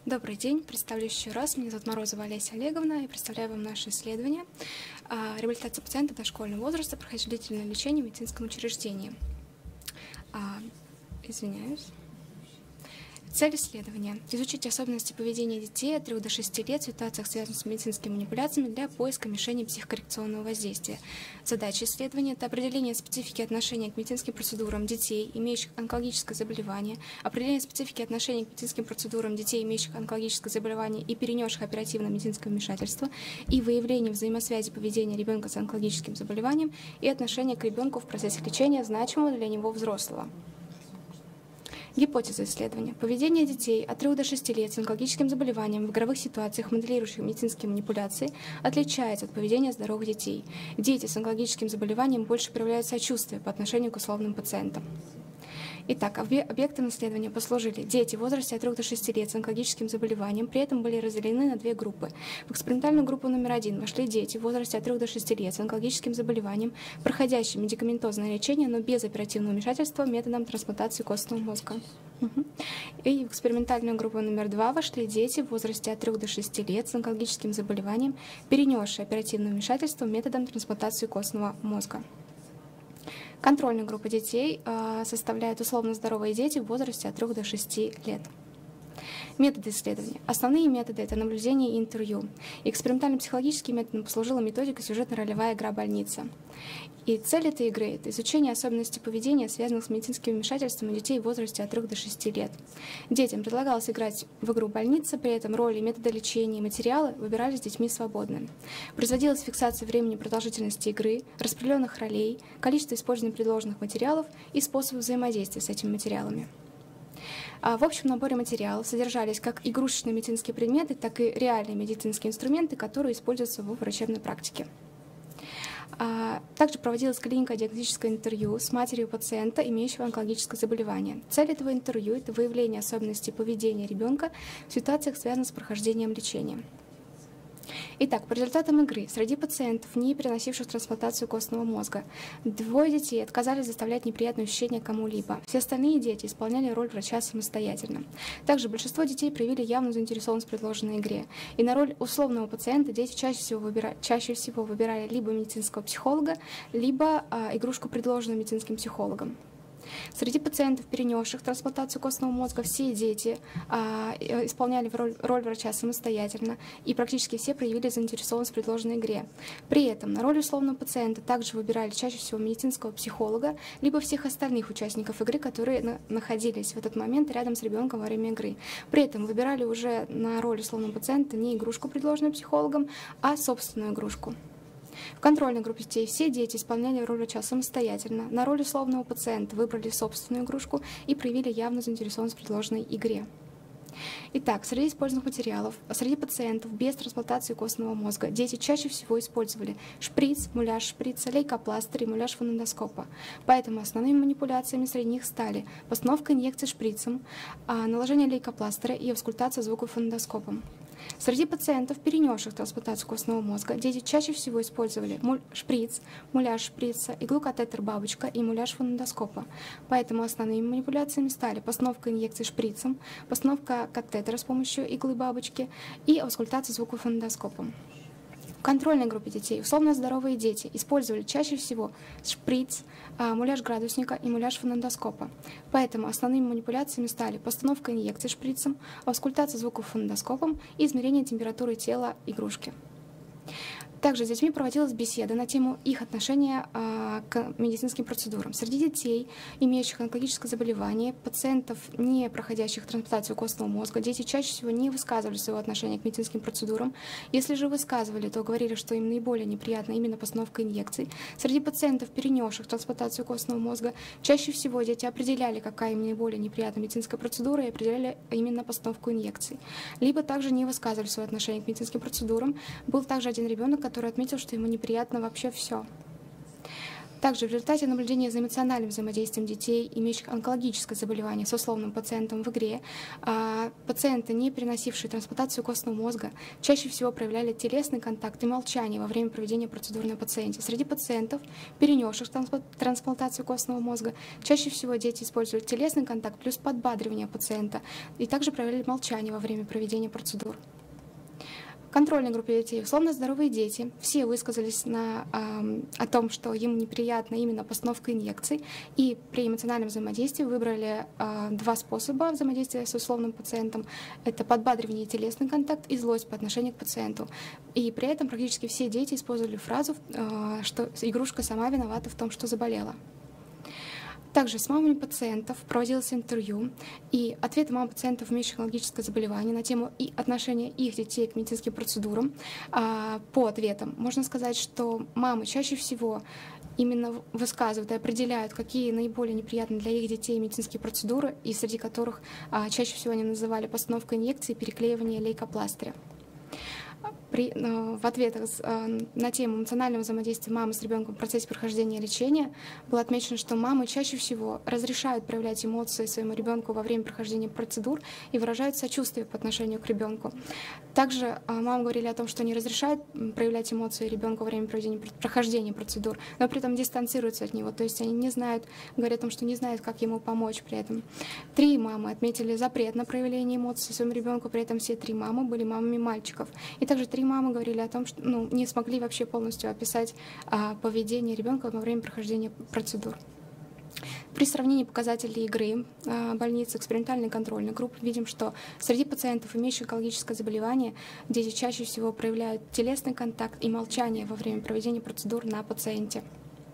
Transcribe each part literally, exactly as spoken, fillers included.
Добрый день, представлю еще раз. Меня зовут Морозова Олеся Олеговна и представляю вам наше исследование «Реабилитация пациента дошкольного возраста, проходящего длительное лечение в медицинском учреждении». А, извиняюсь. Цель исследования – изучить особенности поведения детей от трёх до шести лет в ситуациях, связанных с медицинскими манипуляциями, для поиска мишени психокоррекционного воздействия. Задача исследования – это определение специфики отношения к медицинским процедурам детей, имеющих онкологическое заболевание, определение специфики отношения к медицинским процедурам детей, имеющих онкологическое заболевание и перенесших оперативное медицинское вмешательство, и выявление взаимосвязи поведения ребенка с онкологическим заболеванием и отношения к ребенку в процессе лечения, значимого для него взрослого. Гипотеза исследования. Поведение детей от трёх до шести лет с онкологическим заболеванием в игровых ситуациях, моделирующих медицинские манипуляции, отличается от поведения здоровых детей. Дети с онкологическим заболеванием больше проявляют сочувствие по отношению к условным пациентам. Итак, объектом исследования послужили дети в возрасте от трёх до шести лет с онкологическим заболеванием, при этом были разделены на две группы. В экспериментальную группу номер один вошли дети в возрасте от трёх до шести лет с онкологическим заболеванием, проходящие медикаментозное лечение, но без оперативного вмешательства методом трансплантации костного мозга. И в экспериментальную группу номер два вошли дети в возрасте от трёх до шести лет с онкологическим заболеванием, перенесшие оперативное вмешательство методом трансплантации костного мозга. Контрольная группа детей э, составляет условно здоровые дети в возрасте от трёх до шести лет. Методы исследования. Основные методы – это наблюдение и интервью. Экспериментально-психологическим методом послужила методика сюжетно-ролевая игра «Больница». И цель этой игры – это изучение особенностей поведения, связанных с медицинским вмешательством у детей в возрасте от трёх до шести лет. Детям предлагалось играть в игру «Больница», при этом роли, методы лечения и материалы выбирались детьми свободно. Производилась фиксация времени продолжительности игры, распределенных ролей, количество использованных предложенных материалов и способов взаимодействия с этими материалами. В общем наборе материалов содержались как игрушечные медицинские предметы, так и реальные медицинские инструменты, которые используются в врачебной практике. Также проводилось клинико-диагностическое интервью с матерью пациента, имеющего онкологическое заболевание. Цель этого интервью – это выявление особенностей поведения ребенка в ситуациях, связанных с прохождением лечения. Итак, по результатам игры среди пациентов, не переносивших трансплантацию костного мозга, двое детей отказались заставлять неприятные ощущения кому-либо. Все остальные дети исполняли роль врача самостоятельно. Также большинство детей проявили явную заинтересованность в предложенной игре. И на роль условного пациента дети чаще всего, выбира... чаще всего выбирали либо медицинского психолога, либо а, игрушку, предложенную медицинским психологом. Среди пациентов, перенесших трансплантацию костного мозга, все дети а, исполняли роль, роль врача самостоятельно, и практически все проявили заинтересованность в предложенной игре. При этом на роль условного пациента также выбирали чаще всего медицинского психолога, либо всех остальных участников игры, которые на, находились в этот момент рядом с ребенком во время игры. При этом выбирали уже на роль условного пациента не игрушку, предложенную психологом, а собственную игрушку. В контрольной группе детей все дети исполняли роль врача самостоятельно. На роль условного пациента выбрали собственную игрушку и проявили явную заинтересованность в предложенной игре. Итак, среди использованных материалов, среди пациентов без трансплантации костного мозга дети чаще всего использовали шприц, муляж шприца, лейкопластырь и муляж фонендоскопа. Поэтому основными манипуляциями среди них стали постановка инъекций шприцем, наложение лейкопластыря и аускультация звуковым фонендоскопом. Среди пациентов, перенесших трансплантацию костного мозга, дети чаще всего использовали шприц, муляж шприца, иглу-катетер-бабочка и муляж фонендоскопа. Поэтому основными манипуляциями стали постановка инъекций шприцем, постановка катетера с помощью иглы-бабочки и аускультация звуковым фонендоскопом. В контрольной группе детей условно здоровые дети использовали чаще всего шприц, муляж градусника и муляж фонендоскопа. Поэтому основными манипуляциями стали постановка инъекций шприцем, аускультация звуковым фонендоскопом и измерение температуры тела игрушки. Также с детьми проводилась беседа на тему их отношения а, к медицинским процедурам. Среди детей, имеющих онкологическое заболевание, пациентов, не проходящих трансплантацию костного мозга, дети чаще всего не высказывали своего отношения к медицинским процедурам. Если же высказывали, то говорили, что им наиболее неприятна именно постановка инъекций. Среди пациентов, перенесших трансплантацию костного мозга, чаще всего дети определяли, какая им наиболее неприятна медицинская процедура, и определяли именно постановку инъекций. Либо также не высказывали свое отношение к медицинским процедурам. Был также один ребенок, который отметил, что ему неприятно вообще все. Также в результате наблюдения за эмоциональным взаимодействием детей, имеющих онкологическое заболевание с условным пациентом в игре, пациенты, не переносившие трансплантацию костного мозга, чаще всего проявляли телесный контакт и молчание во время проведения процедуры на пациенте. Среди пациентов, перенесших трансплантацию костного мозга, чаще всего дети используют телесный контакт плюс подбадривание пациента и также проявляли молчание во время проведения процедур. В контрольной группе детей условно здоровые дети все высказались на, э, о том, что им неприятна именно постановка инъекций, и при эмоциональном взаимодействии выбрали э, два способа взаимодействия с условным пациентом. Это подбадривание и телесный контакт, и злость по отношению к пациенту. И при этом практически все дети использовали фразу, э, что игрушка сама виновата в том, что заболела. Также с мамами пациентов проводилось интервью, и ответы мам пациентов, имеющих онкологическое заболевание, на тему и отношения их детей к медицинским процедурам. По ответам можно сказать, что мамы чаще всего именно высказывают и определяют, какие наиболее неприятны для их детей медицинские процедуры, и среди которых чаще всего они называли постановку инъекций и переклеивание лейкопластыря. При, в ответах на тему эмоционального взаимодействия мамы с ребенком в процессе прохождения лечения было отмечено, что мамы чаще всего разрешают проявлять эмоции своему ребенку во время прохождения процедур и выражают сочувствие по отношению к ребенку. Также мамы говорили о том, что не разрешают проявлять эмоции ребенку во время проведения, прохождения процедур, но при этом дистанцируются от него, то есть они не знают, говорят о том, что не знают, как ему помочь при этом. Три мамы отметили запрет на проявление эмоций своему ребенку, при этом все три мамы были мамами мальчиков. И также три мамы говорили о том, что ну, не смогли вообще полностью описать а, поведение ребенка во время прохождения процедур. При сравнении показателей игры а, больницы экспериментальной контрольной группы видим, что среди пациентов, имеющих онкологическое заболевание, дети чаще всего проявляют телесный контакт и молчание во время проведения процедур на пациенте.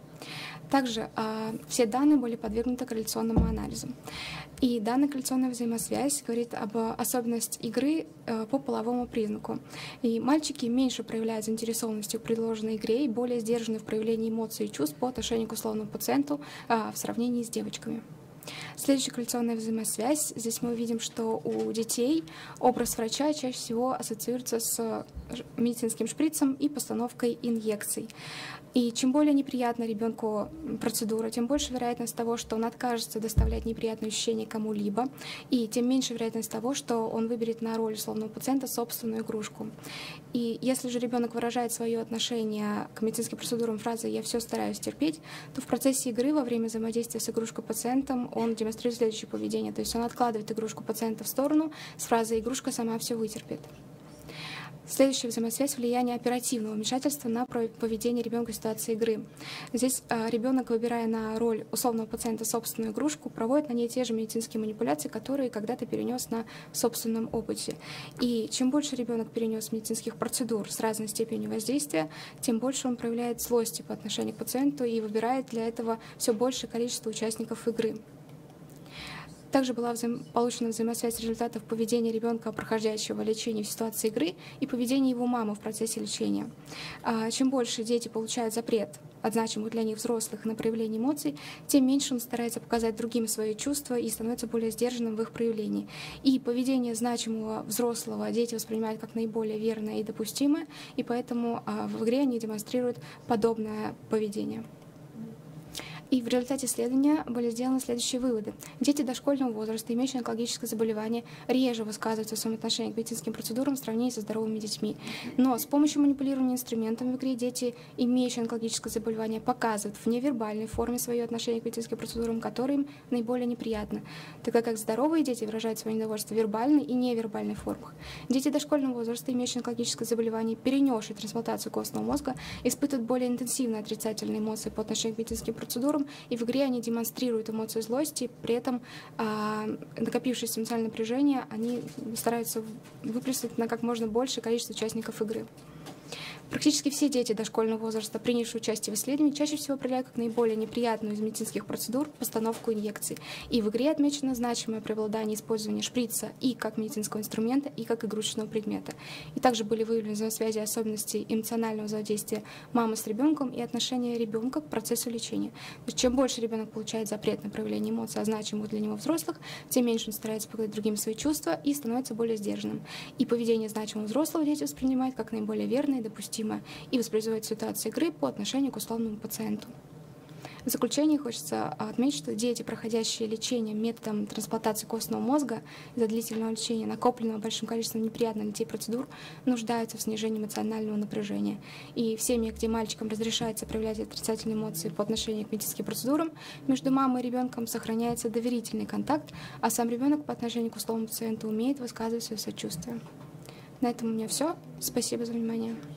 Также э, все данные были подвергнуты корреляционному анализу. И данная корреляционная взаимосвязь говорит об особенности игры э, по половому признаку. И мальчики меньше проявляют заинтересованность в предложенной игре и более сдержаны в проявлении эмоций и чувств по отношению к условному пациенту э, в сравнении с девочками. Следующая корреляционная взаимосвязь. Здесь мы видим, что у детей образ врача чаще всего ассоциируется с медицинским шприцем и постановкой инъекций. И чем более неприятна ребенку процедура, тем больше вероятность того, что он откажется доставлять неприятные ощущения кому-либо, и тем меньше вероятность того, что он выберет на роль условного пациента собственную игрушку. И если же ребенок выражает свое отношение к медицинским процедурам фразой «я все стараюсь терпеть», то в процессе игры во время взаимодействия с игрушкой пациентом он демонстрирует следующее поведение, то есть он откладывает игрушку пациента в сторону с фразой «игрушка сама все вытерпит». Следующая взаимосвязь — влияние оперативного вмешательства на поведение ребенка в ситуации игры. Здесь э, ребенок, выбирая на роль условного пациента собственную игрушку, проводит на ней те же медицинские манипуляции, которые когда-то перенес на собственном опыте. И чем больше ребенок перенес медицинских процедур с разной степенью воздействия, тем больше он проявляет злости по отношению к пациенту и выбирает для этого все большее количество участников игры. Также была взаим... получена взаимосвязь результатов поведения ребенка, проходящего лечение в ситуации игры, и поведения его мамы в процессе лечения. А, чем больше дети получают запрет от значимых для них взрослых на проявление эмоций, тем меньше он старается показать другим свои чувства и становится более сдержанным в их проявлении. И поведение значимого взрослого дети воспринимают как наиболее верное и допустимое, и поэтому а, в игре они демонстрируют подобное поведение. И в результате исследования были сделаны следующие выводы. Дети дошкольного возраста, имеющие онкологическое заболевание, реже высказываются в своем отношении к медицинским процедурам в сравнении со здоровыми детьми. Но с помощью манипулирования инструментами в игре дети, имеющие онкологическое заболевание, показывают в невербальной форме свое отношение к медицинским процедурам, которые им наиболее неприятны, тогда как здоровые дети выражают свое недовольство в вербальной и невербальной формах. Дети дошкольного возраста, имеющие онкологическое заболевание, перенесшие трансплантацию костного мозга, испытывают более интенсивные отрицательные эмоции по отношению к медицинским процедурам, и в игре они демонстрируют эмоции злости, при этом э, накопившееся эмоциональное напряжение они стараются выплеснуть на как можно большее количество участников игры. Практически все дети дошкольного возраста, принявшие участие в исследовании, чаще всего проявляют как наиболее неприятную из медицинских процедур постановку инъекций. И в игре отмечено значимое преобладание использования шприца и как медицинского инструмента, и как игрушечного предмета. И также были выявлены взаимосвязи особенностей эмоционального взаимодействия мамы с ребенком и отношения ребенка к процессу лечения. То есть, чем больше ребенок получает запрет на проявление эмоций, значимых для него взрослых, тем меньше он старается показать другим свои чувства и становится более сдержанным. И поведение значимого взрослого дети воспринимают как наиболее верное и допустимое, и воспроизводит ситуацию игры по отношению к условному пациенту. В заключение хочется отметить, что дети, проходящие лечение методом трансплантации костного мозга из-за длительного лечения, накопленного большим количеством неприятных для детей процедур, нуждаются в снижении эмоционального напряжения. И в семьях, где мальчикам разрешается проявлять отрицательные эмоции по отношению к медицинским процедурам, между мамой и ребенком сохраняется доверительный контакт, а сам ребенок по отношению к условному пациенту умеет высказывать свое сочувствие. На этом у меня все. Спасибо за внимание.